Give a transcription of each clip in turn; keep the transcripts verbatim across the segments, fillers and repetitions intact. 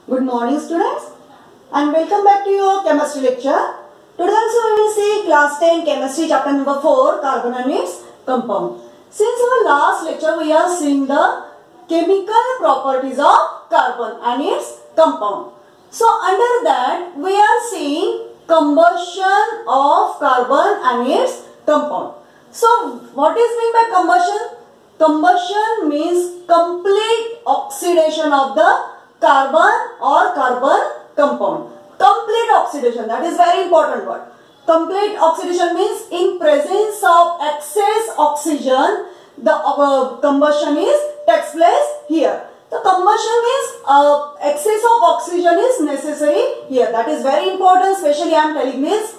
Good morning students and welcome back to your chemistry lecture. Today also we will see class ten chemistry chapter number four, carbon and its compound. Since our last lecture we are seeing the chemical properties of carbon and its compound. So under that we are seeing combustion of carbon and its compound. So what is meant by combustion? Combustion means complete oxidation of the carbon or carbon compound. Complete oxidation, that is very important word. Complete oxidation means in presence of excess oxygen, the uh, combustion is takes place here. The combustion means uh, excess of oxygen is necessary here. That is very important, especially I am telling this.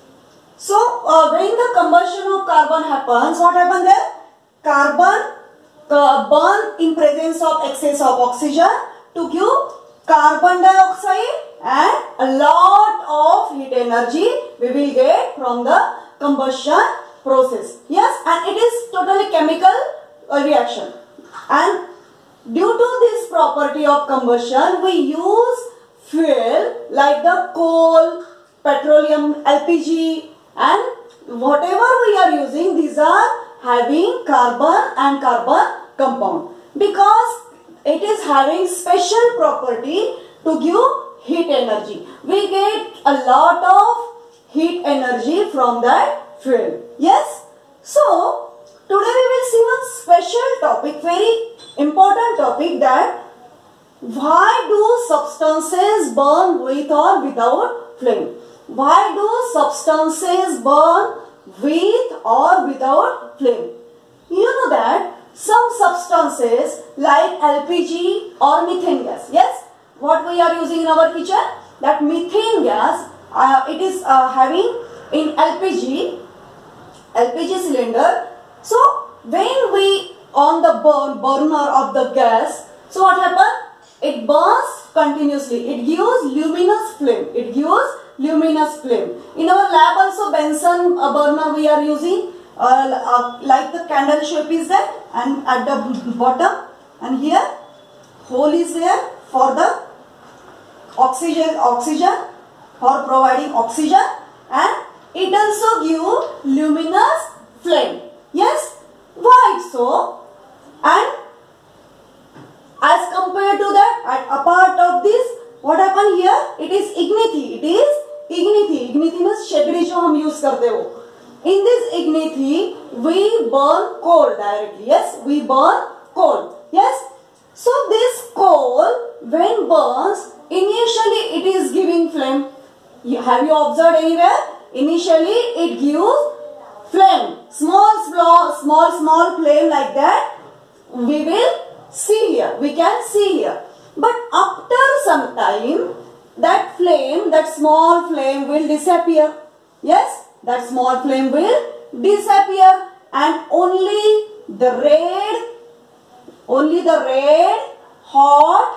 So uh, when the combustion of carbon happens, what happens there? Carbon uh, burn in presence of excess of oxygen to give carbon dioxide and a lot of heat energy we will get from the combustion process. Yes, and it is totally chemical uh, reaction. And due to this property of combustion, we use fuel like the coal, petroleum, L P G, and whatever we are using, these are having carbon and carbon compound because it is having special property to give heat energy. We get a lot of heat energy from that fuel. Yes. So today we will see one special topic, very important topic, that why do substances burn with or without flame? Why do substances burn with or without flame? You know that some substances like L P G or methane gas, yes, what we are using in our kitchen, that methane gas, uh, it is uh, having in L P G, L P G cylinder. So when we on the burn, burner of the gas, so what happens? It burns continuously. It gives luminous flame. It gives luminous flame. In our lab also Bunsen uh, burner we are using. Uh, uh, like the candle shape is there, and at the bottom and here hole is there for the oxygen oxygen for providing oxygen, and it also give luminous flame. Yes, why so? And as compared to that, at apart of this, what happen here? It is ignity. It is ignity. Ignity means शेगड़ी जो हम use करते हो. In this ignity, we burn coal directly. Yes, we burn coal. Yes. So this coal, when burns, initially it is giving flame. You, have you observed anywhere? Initially it gives flame. Small, small, small, small flame like that. We will see here. We can see here. But after some time, that flame, that small flame will disappear. Yes. That small flame will disappear, and only the red, only the red hot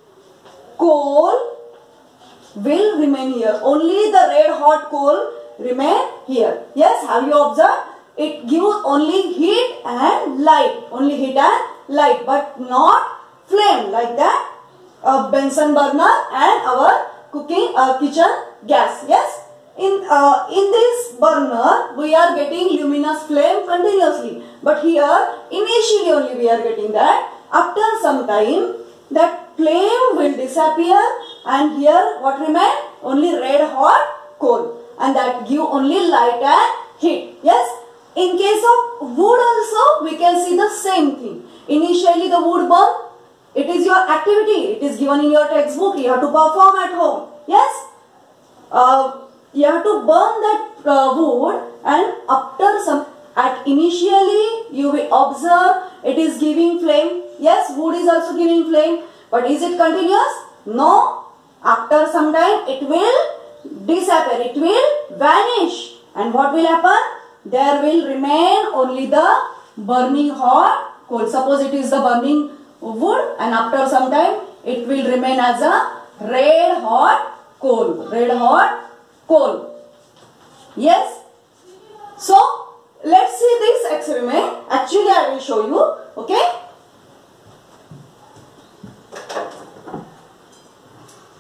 coal will remain here. Only the red hot coal remain here. Yes, have you observed? It gives only heat and light. Only heat and light, but not flame like that. A Bunsen burner and our cooking uh, kitchen gas. Yes. In, uh, in this burner, we are getting luminous flame continuously. But here, initially only we are getting that. After some time, that flame will disappear, and here what remain? Only red hot coal. And that give only light and heat. Yes? In case of wood also, we can see the same thing. Initially the wood burn, it is your activity. It is given in your textbook. You have to perform at home. Yes? Uh, You have to burn that uh, wood, and after some, at initially you will observe it is giving flame. Yes, wood is also giving flame, but is it continuous? No. After some time it will disappear, it will vanish, and what will happen? There will remain only the burning hot coal. Suppose it is the burning wood, and after some time it will remain as a red hot coal. Red hot coal. Yes. So let's see this experiment. Actually I will show you. Okay.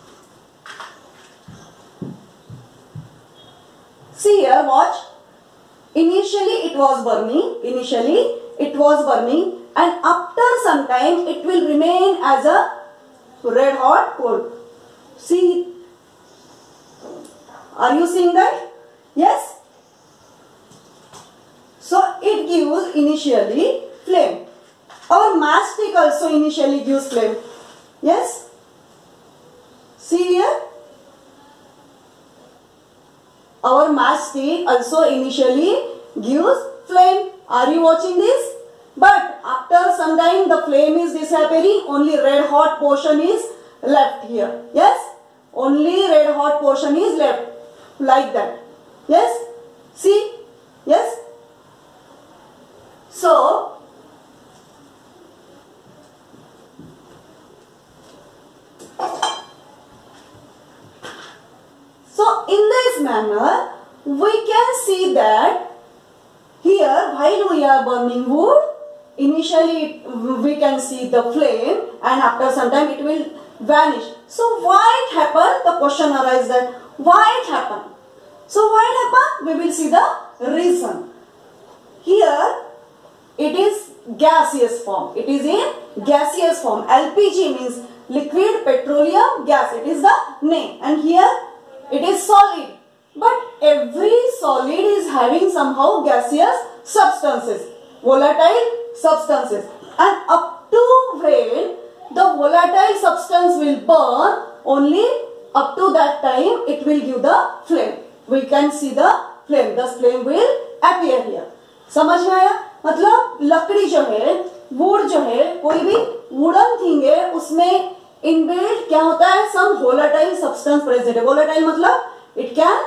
Here watch. Initially it was burning. Initially it was burning, and after some time it will remain as a red hot coal. See, are you seeing that? Yes. So it gives initially flame. Our mastic also initially gives flame. Yes. See here. Our mastic also initially gives flame. Are you watching this? But after some time the flame is disappearing. Only red hot portion is left here. Yes. Only red hot portion is left. Like that. Yes. See. Yes. So So in this manner, we can see that here while we are burning wood, initially we can see the flame, and after some time it will vanish. So why it happened? The question arises that why it happened? So why it happened? We will see the reason. Here it is gaseous form. It is in gaseous form. L P G means liquid petroleum gas. It is the name. And here it is solid. But every solid is having somehow gaseous substances, volatile substances. And up to when the volatile substance will burn, only up to that time it will give the flame. We can see the flame. The flame will appear here. समझ में आया? मतलब लकड़ी जो है, would जो है, कोई भी वुडन थिंग है, उसमें इनबिल्ट क्या होता है? सम वोलेटाइल सब्सटेंस प्रेजेंट है. वोलेटाइल मतलब it can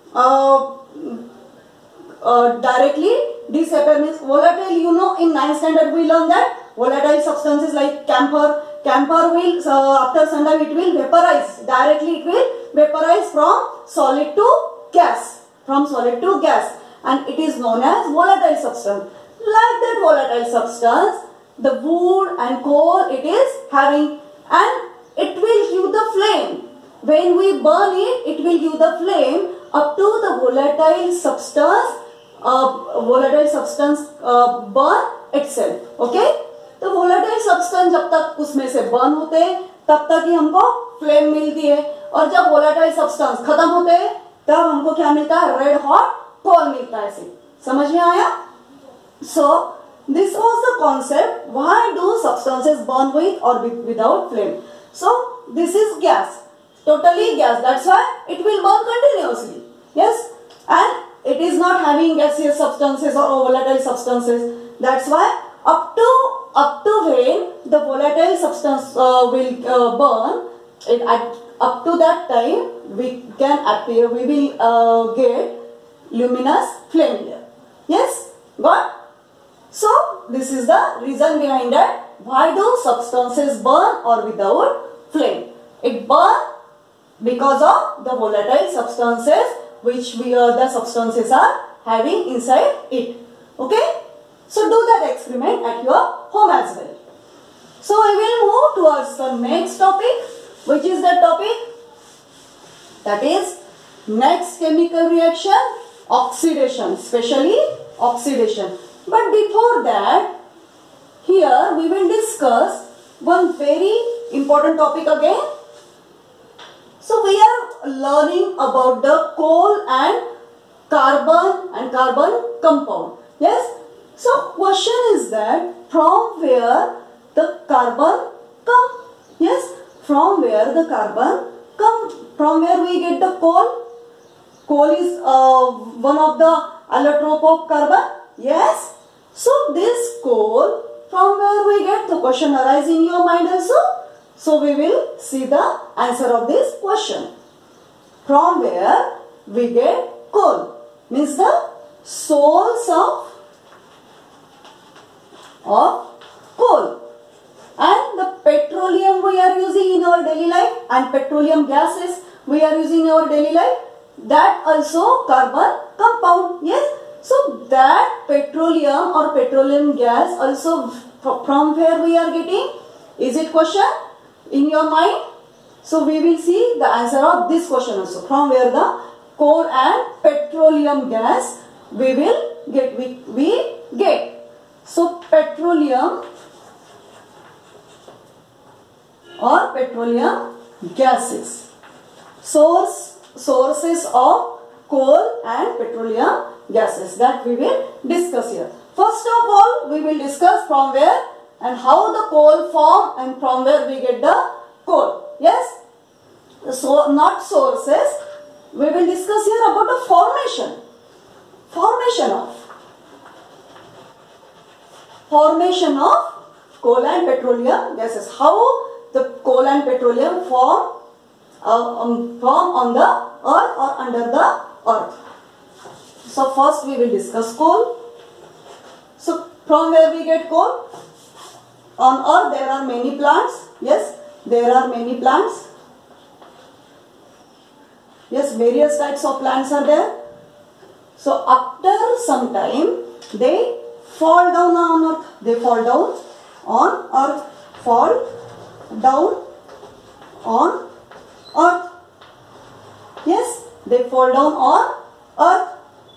directly disappear. Means volatile, you know, in ninth standard we learn that volatile substances like camphor, camphor will uh, after some time it will vaporize. Directly it will vaporize from solid to gas, from solid to gas, and it is known as volatile substance. Like that volatile substance, the wood and coal it is having, and it will give the flame. When we burn it, it will give the flame up to the volatile substance, uh, volatile substance uh, burn itself. Okay? तो volatile substance जब तक उसमें से burn होते हैं, तब तक ही हमको flame मिलती है, और जब volatile substance खत्म होते हैं, तब हमको क्या मिलता है? Red hot coal मिलता है. ऐसे समझ में आया? So this was the concept. Why do substances burn with or without flame? So this is gas, totally gas. That's why it will burn continuously. Yes, and it is not having gaseous substances or volatile substances. That's why up to up to when the volatile substance uh, will uh, burn, it at up to that time we can appear. We will uh, get luminous flame here. Yes, got? So this is the reason behind that. Why do substances burn or without flame? It burn because of the volatile substances which we uh, the substances are having inside it. Okay? So do that experiment at your home as well. So we will move towards the next topic, which is the topic that is next chemical reaction, oxidation, especially oxidation. But before that, here we will discuss one very important topic again. So we are learning about the coal and carbon and carbon compound. Yes. So question is that from where the carbon come? Yes. From where the carbon come? From where we get the coal? Coal is uh, one of the allotrope of carbon. Yes. So this coal, from where we get? The question arises in your mind also. So we will see the answer of this question. From where we get coal? Means the source of, of coal. And the petroleum we are using in our daily life, and petroleum gases we are using in our daily life, that also carbon compound. Yes. So that petroleum or petroleum gas also from where we are getting? Is it question in your mind? So we will see the answer of this question also. From where the coal and petroleum gas we will get, we, we get. So petroleum or petroleum gases. Source, sources of coal and petroleum gases that we will discuss here. First of all, we will discuss from where and how the coal form and from where we get the coal. Yes? So, not sources. We will discuss here about the formation. Formation of. Formation of coal and petroleum gases. How the coal and petroleum form, uh, um, form on the earth or under the earth. So, first we will discuss coal. So, from where we get coal? On earth there are many plants. Yes, there are many plants. Yes, various types of plants are there. So, after some time they fall down on earth. They fall down on earth. Fall down on earth. Yes, they fall down on earth.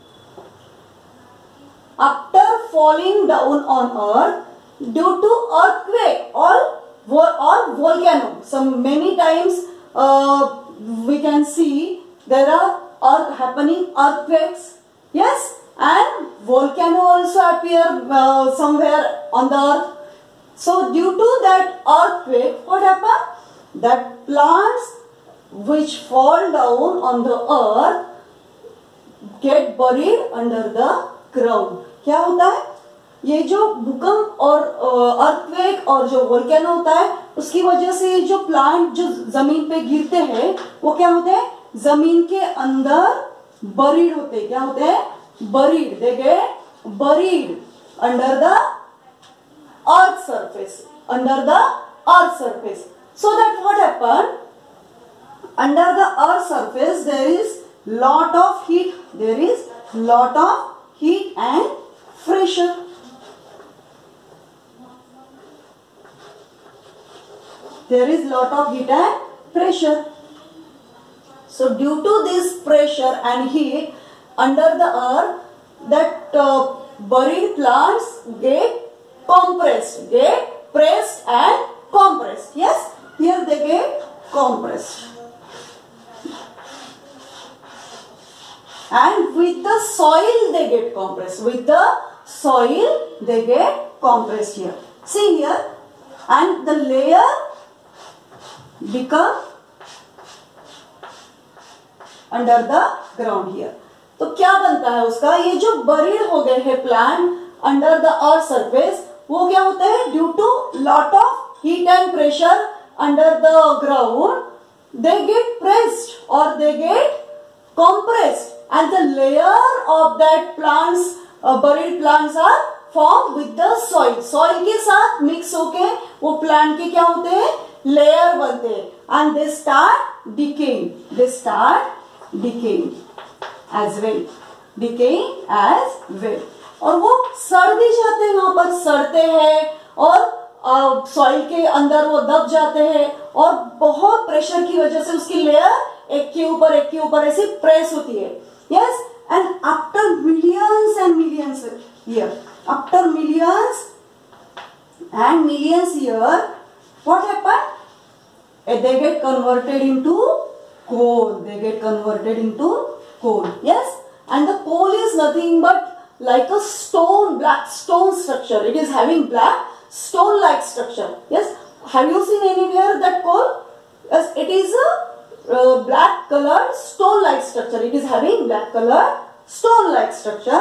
After falling down on earth due to earthquake or, or volcano. So many times uh, we can see there are earth happening earthquakes. Yes, and volcano also appear uh, somewhere on the earth. So due to that earthquake, what happened? That plants which fall down on the earth get buried under the ground. क्या होता है? ये जो भूकंप और earthquake और जो volcano होता है उसकी वजह से जो प्लांट जो जमीन पे गिरते हैं वो क्या होते हैं? जमीन के अंदर बरीड होते हैं. क्या होते हैं? Buried. They get buried under the earth surface. Under the earth surface. So that what happen? Under the earth surface there is lot of heat. There is lot of heat and pressure. There is lot of heat and pressure. So due to this pressure and heat under the earth, that uh, buried plants get compressed, get pressed and compressed. Yes, here they get compressed. And with the soil they get compressed. With the soil they get compressed here. See here, and the layer become under the ground here. तो क्या बनता है उसका? ये जो buried हो गए हैं plant under the earth surface, वो क्या होता है? Due to lot of heat and pressure under the ground, they get pressed or they get compressed. And the layer of that plants, uh, buried plants are formed with the soil. Soil के साथ mix होके वो plant के क्या होते हैं? Layer बनते हैं. And they start decaying. They start decaying as well. Decaying as well. और वो सड़ भी जाते हैं, वहाँ पर सड़ते हैं और सॉइल uh, के अंदर वो दब जाते हैं और बहुत प्रेशर की वजह से उसकी लेयर एक के ऊपर एक के ऊपर ऐसे प्रेस होती है. Yes, and after millions and millions years, after millions and millions years, what happened? They get converted into coal. They get converted into coal. Yes, and the coal is nothing but like a stone, black stone structure. It is having black stone-like structure. Yes, have you seen anywhere that coal? Yes, it is a Uh, black colored stone like structure. It is having black colored stone like structure.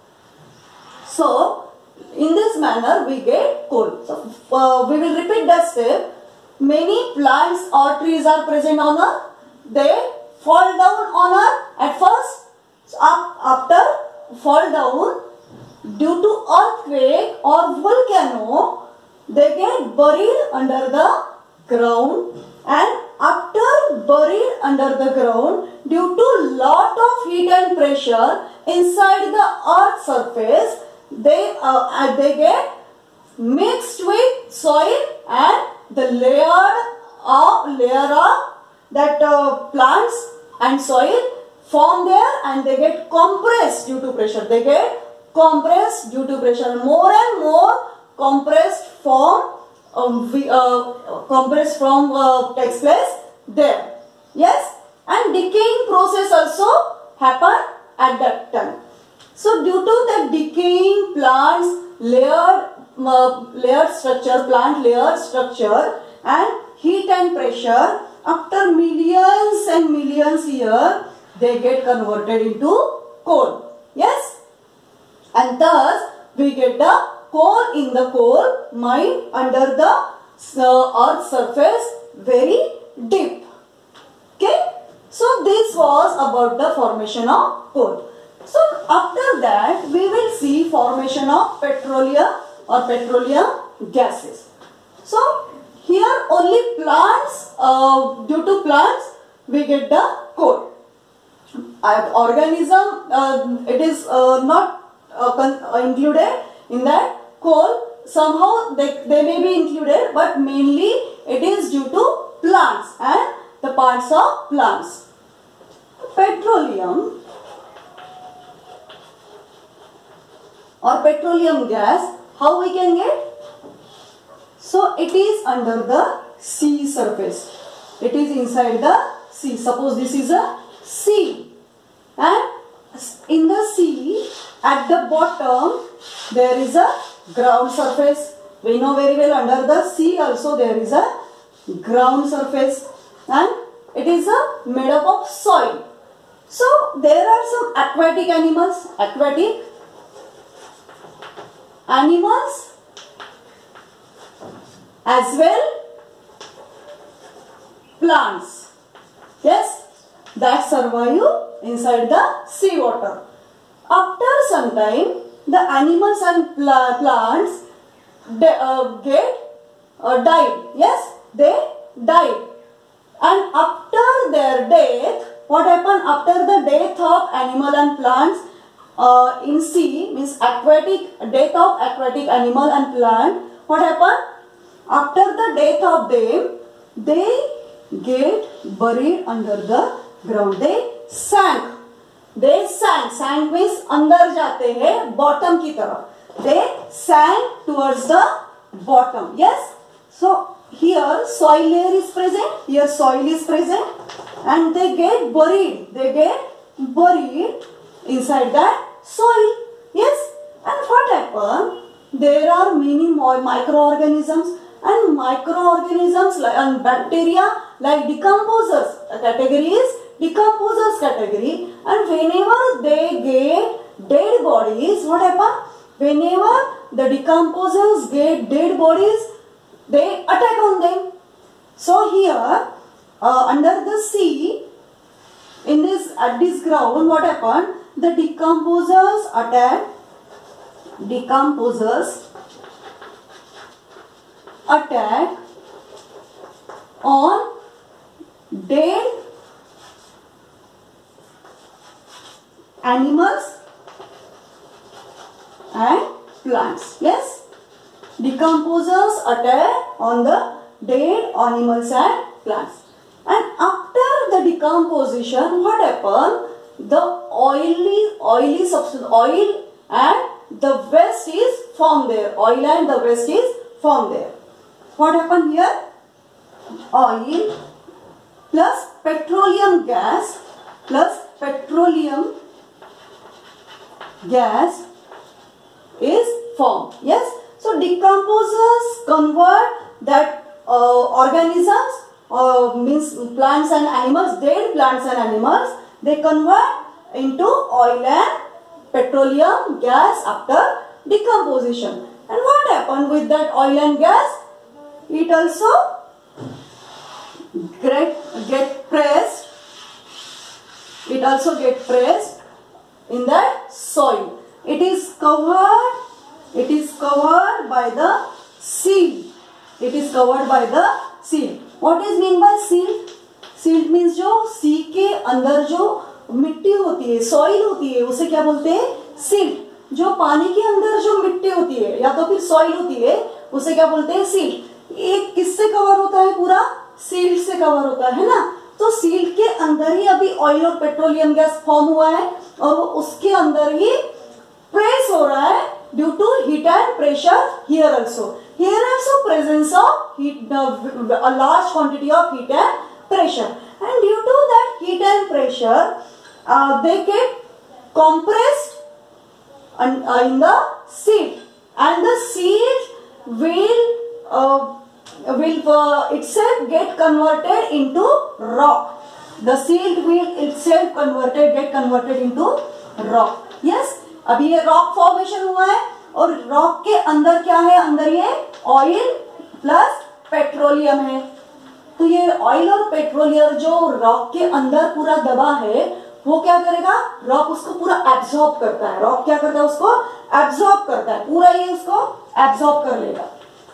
So in this manner we get coal. So uh, we will repeat that step. Many plants or trees are present on earth. They fall down on earth at first. So after fall down due to earthquake or volcano, they get buried under the ground. And after buried under the ground due to lot of heat and pressure inside the earth surface, they uh, they get mixed with soil and the layer of layer of that uh, plants and soil form there and they get compressed due to pressure. They get compressed due to pressure. More and more compressed form, um, we, uh, compressed form uh, takes place there. Yes, and decaying process also happen at that time. So due to the decaying plants layered uh, layered structure, plant layered structure and heat and pressure, after millions and millions years they get converted into coal. Yes, and thus we get the coal in the coal mine under the uh, earth surface very deep. Okay, so this was about the formation of coal. So after that we will see formation of petroleum or petroleum gases. So here only plants, uh, due to plants we get the coal. Uh, organism, uh, it is uh, not uh, included in that coal. Somehow they, they may be included, but mainly it is due to plants and the parts of plants. Petroleum or petroleum gas, how we can get? So it is under the sea surface. It is inside the sea. Suppose this is a sea, and in the sea at the bottom there is a ground surface. We know very well under the sea also there is a ground surface and it is a made up of soil. So there are some aquatic animals, aquatic animals as well plants, yes, that survive inside the sea water. After some time the animals and pla plants they, uh, get uh, died, yes, they died, and after their death, what happened after the death of animal and plants uh, in sea, means aquatic, death of aquatic animal and plant, what happened? After the death of them, they get buried under the ground. They sank. They sank. Sank means अंदर जाते हैं bottom की तरफ. They sank towards the bottom. Yes. So here soil layer is present. Here soil is present, and they get buried. They get buried inside that soil. Yes. And what happened? There are many more microorganisms. And microorganisms like and bacteria like decomposers. A category is decomposers category. And whenever they get dead bodies, what happens? Whenever the decomposers get dead bodies, they attack on them. So here, uh, under the sea, in this at this ground, what happened? The decomposers attack. Decomposers attack on dead animals and plants. Yes, decomposers attack on the dead animals and plants. And after the decomposition, what happened? The oily, oily substance, oil and the waste is formed there. Oil and the waste is formed there. What happened here? Oil plus petroleum gas plus petroleum gas is formed. Yes. So decomposers convert that uh, organisms, uh, means plants and animals, dead plants and animals, they convert into oil and petroleum gas after decomposition. And what happened with that oil and gas? It also get, get pressed. It also get pressed in that soil. It is covered. It is covered by the silt. It is covered by the silt. What is mean by silt? Silt means जो सी के अंदर जो मिट्टी होती है, soil होती है, उसे क्या बोलते हैं? सिल्ट. जो पानी के अंदर जो मिट्टी होती है या तो फिर सॉइल होती है, उसे क्या बोलते हैं? सिल्ट. एक किससे कवर होता है? पूरा सिल्ट से कवर होता है ना. तो तो सील के अंदर ही अभी ऑयल और पेट्रोलियम गैस फॉर्म हुआ है और वो उसके अंदर ही प्रेस हो रहा है due to heat and pressure here also. Here also presence of heat, a large quantity of heat and pressure, and due to that heat and pressure uh, they get compressed and, uh, in the seed, and the seed will uh, will uh, itself get converted into rock. The seed will itself converted get converted into rock. Yes, अभी ये rock formation हुआ है और rock के अंदर क्या है, अंदर ये oil plus पेट्रोलियम है. तो ये ऑयल और पेट्रोलियम जो रॉक के अंदर पूरा दबा है वो क्या करेगा, रॉक उसको पूरा एब्सॉर्ब करता है. रॉक क्या करता है, उसको एब्सॉर्ब करता है, पूरा ये उसको एब्सॉर्ब कर लेगा.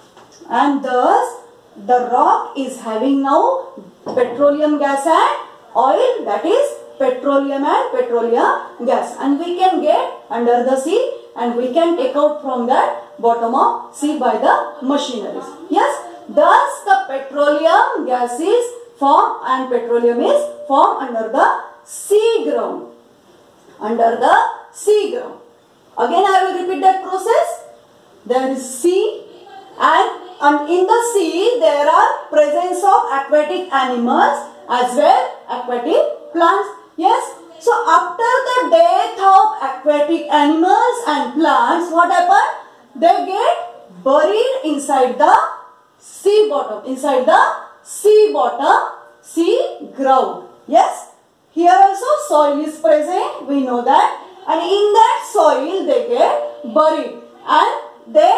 And thus the rock is having now petroleum gas and oil, that is petroleum and petroleum gas, and we can get under the sea and we can take out from that bottom of sea by the machineries. Yes, thus the petroleum gas is formed and petroleum is formed under the sea ground. Under the sea ground. Again I will repeat that process. There is sea, and, and in the sea there are presence of aquatic animals as well aquatic plants. Yes. So after the death of aquatic animals and plants, what happened? They get buried inside the sea bottom, inside the sea bottom, sea ground. Yes, here also soil is present, we know that, and in that soil they get buried and they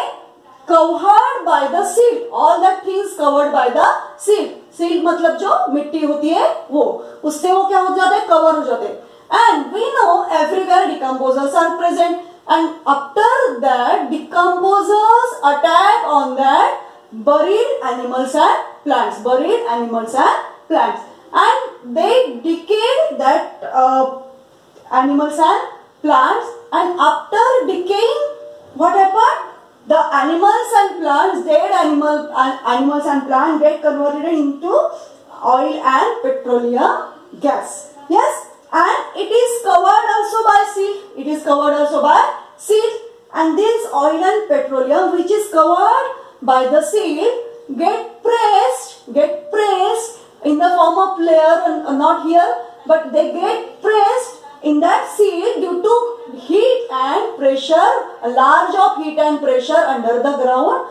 covered by the silt. All that things covered by the silt. Silt मतलब जो मिट्टी होती है वो, उससे वो क्या हो जाते हैं, कवर हो जाते हैं. And we know everywhere decomposers are present, and after that decomposers attack on that buried animals and plants, buried animals and plants, and they decay that uh, animals and plants, and after decaying, what happened? The animals and plants, dead animal, uh, animals and plants get converted into oil and petroleum gas. Yes, and it is covered also by silt. It is covered also by silt, and this oil and petroleum which is covered by the silt get pressed, get pressed in the form of layer, uh, not here, but they get pressed in that silt due to heat and pressure, a large of heat and pressure under the ground,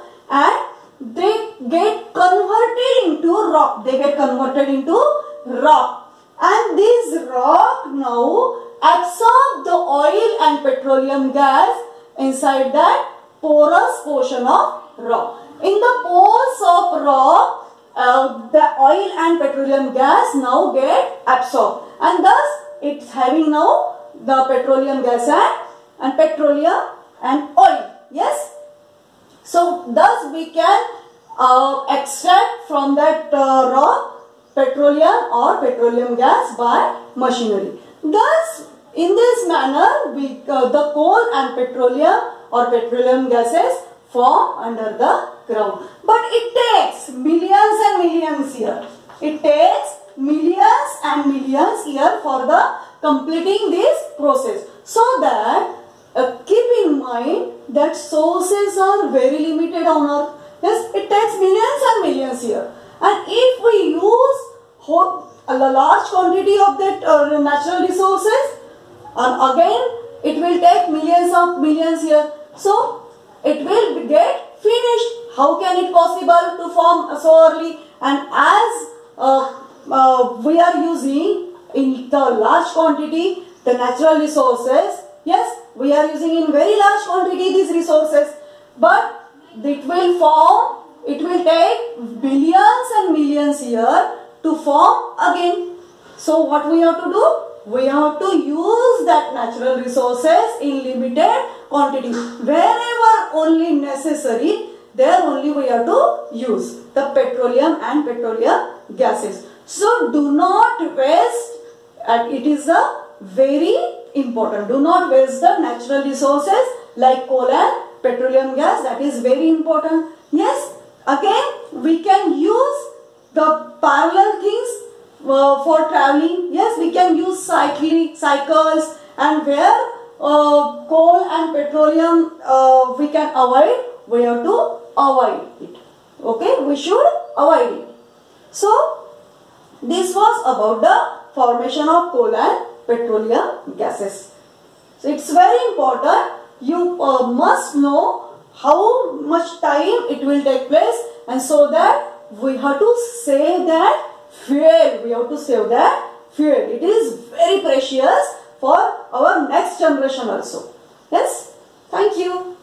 and they get converted into rock. They get converted into rock, and this rock now absorb the oil and petroleum gas inside that porous portion of rock. In the pores of rock, uh, the oil and petroleum gas now get absorbed, and thus it's having now the petroleum gas and, and petroleum and oil. Yes. So thus we can uh, extract from that uh, rock petroleum or petroleum gas by machinery. Thus in this manner we uh, the coal and petroleum or petroleum gases form under the ground. But it takes millions and millions years. It takes millions and millions years for the completing this process. So that uh, keep in mind that sources are very limited on earth. Yes, it takes millions and millions years. And if we use whole, a large quantity of that uh, natural resources, and again it will take millions of millions years. So it will get finished. How can it possible to form so early? And as uh, uh, we are using in the large quantity the natural resources, yes, we are using in very large quantity these resources, but it will form, it will take billions and millions years to form again. So what we have to do? We have to use that natural resources in limited quantity. Wherever only necessary, there only we have to use the petroleum and petroleum gases. So do not waste, and it is a very important. Do not waste the natural resources like coal and petroleum gas. That is very important. Yes, again we can use the parallel things uh, for traveling. Yes, we can use cycling, cycles, and where uh, coal and petroleum uh, we can avoid, we have to avoid it. Okay, we should avoid it. So, this was about the formation of coal and petroleum gases. So, it's very important. You uh, must know how much time it will take place, and so that we have to save that fuel. We have to save that fuel. It is very precious for our next generation also. Yes. Thank you.